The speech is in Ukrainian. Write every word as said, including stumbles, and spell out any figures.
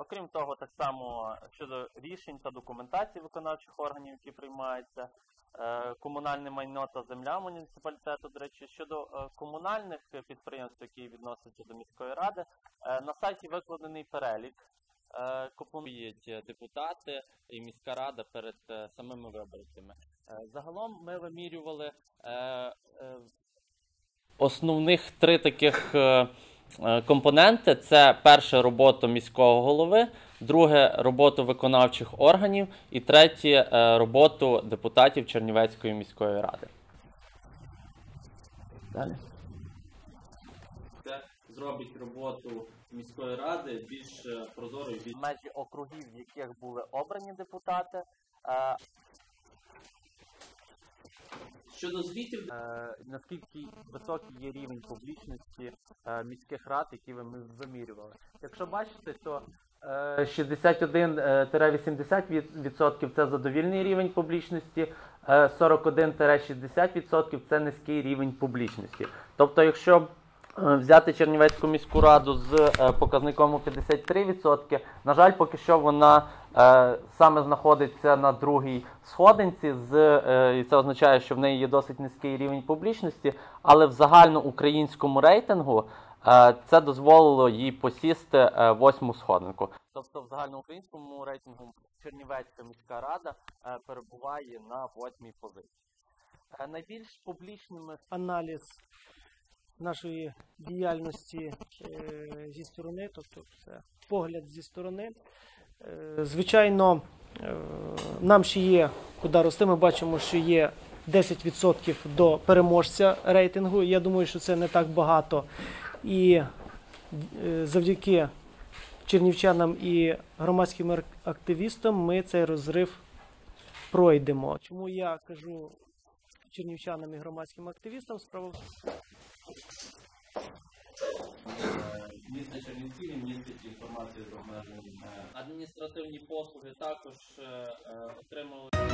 Окрім того, так само щодо рішень та документації виконавчих органів, які приймаються, комунальне майно та земля муніципалітету, до речі, щодо комунальних підприємств, які відносяться до міської ради, на сайті викладений перелік, купують депутати і міська рада перед самими виборцями. Загалом ми вимірювали основних три таких компоненти. Це перше – роботу міського голови, друге – роботу виконавчих органів і третє – роботу депутатів Чернівецької міської ради. Далі. Це зробить роботу міської ради більш прозорою від межі округів, в яких були обрані депутати. Щодо звітів, е, наскільки високий є рівень публічності е, міських рад, які ми вимірювали. Якщо бачите, то е, шістдесят один - вісімдесят відсотків це задовільний рівень публічності, е, сорок один - шістдесят відсотків це низький рівень публічності. Тобто, якщо взяти Чернівецьку міську раду з показником у п'ятдесят три відсотки, на жаль, поки що вона е, саме знаходиться на другій сходинці, з, е, і це означає, що в неї є досить низький рівень публічності, але в загальноукраїнському рейтингу е, це дозволило їй посісти е, восьму сходинку. Тобто в загальноукраїнському рейтингу Чернівецька міська рада е, перебуває на восьмій позиції. Е, найбільш публічними аналіз нашої діяльності е, зі сторони, тобто це погляд зі сторони. Е, звичайно, е, нам ще є куди рости. Ми бачимо, що є десять відсотків до переможця рейтингу. Я думаю, що це не так багато. І е, завдяки чернівчанам і громадським активістам ми цей розрив пройдемо. Чому я кажу чернівчанам і громадським активістам? Справа Місто Чернівці містить інформацію про обмеження. Адміністративні послуги також е, отримали.